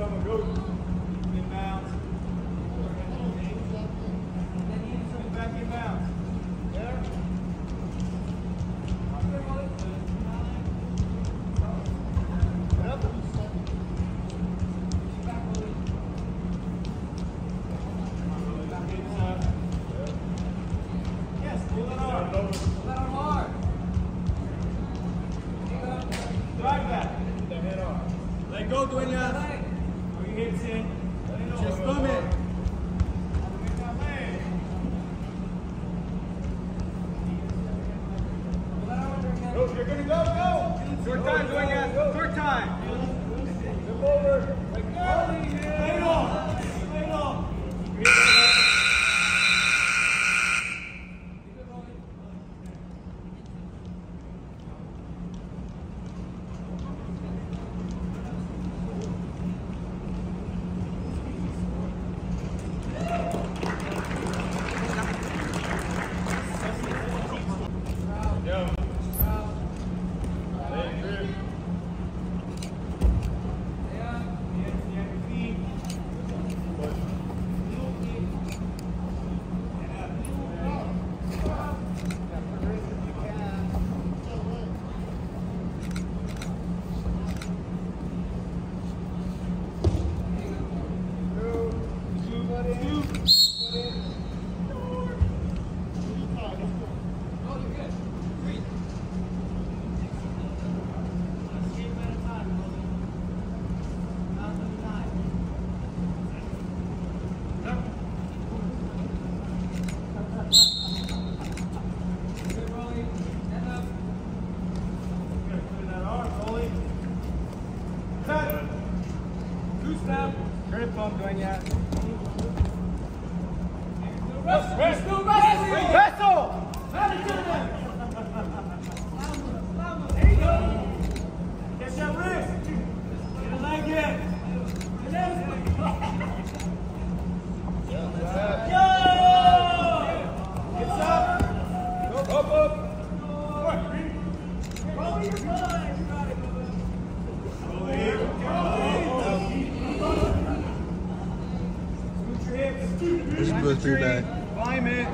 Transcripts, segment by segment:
Too bad. Climb it.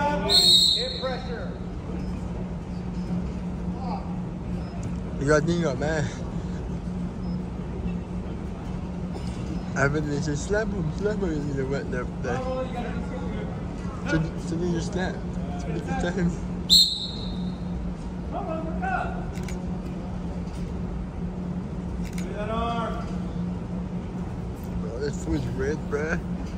Hip pressure. You got ding up, man. I've been just slap him in the wet there. So then you snap. It's 50 times. Come on, look up. Look that arm. Bro, that foot's red, bruh.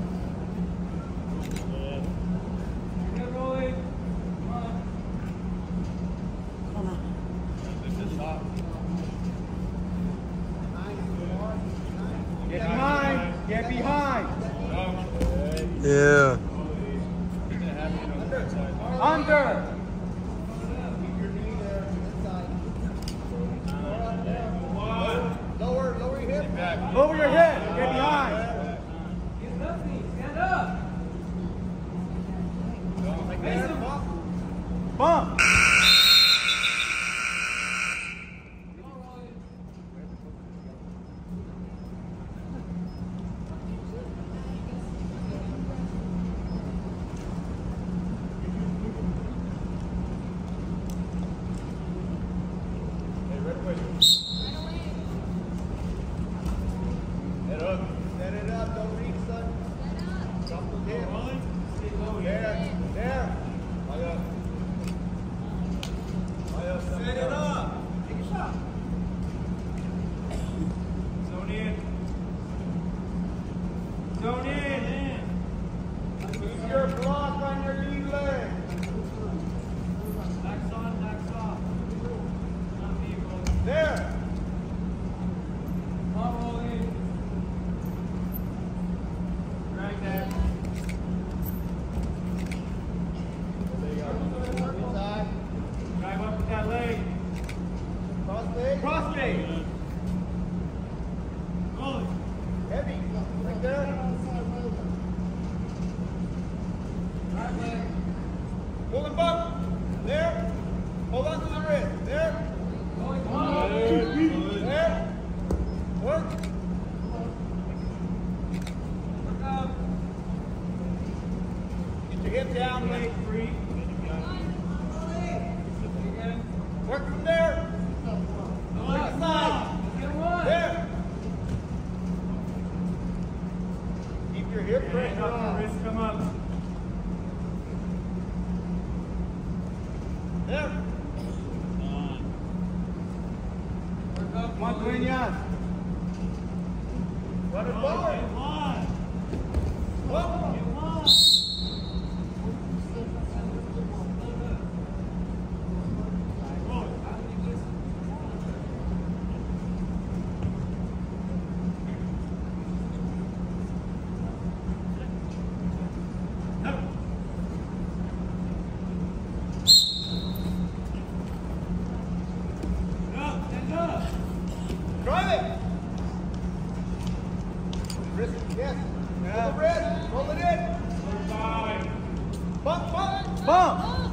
Get behind. Yeah. Under. Lower your hip. Lower your head. Get behind. Stand up. Bump. Weight down, weight free. Work from there. Like side. There. Keep your hip pressure on. Wrist come up. There. Come on, Dueñas. Run it forward. Whoa. Drive it! Wrist, yes. Pull the wrist, roll it in. Bump, bump! Bump!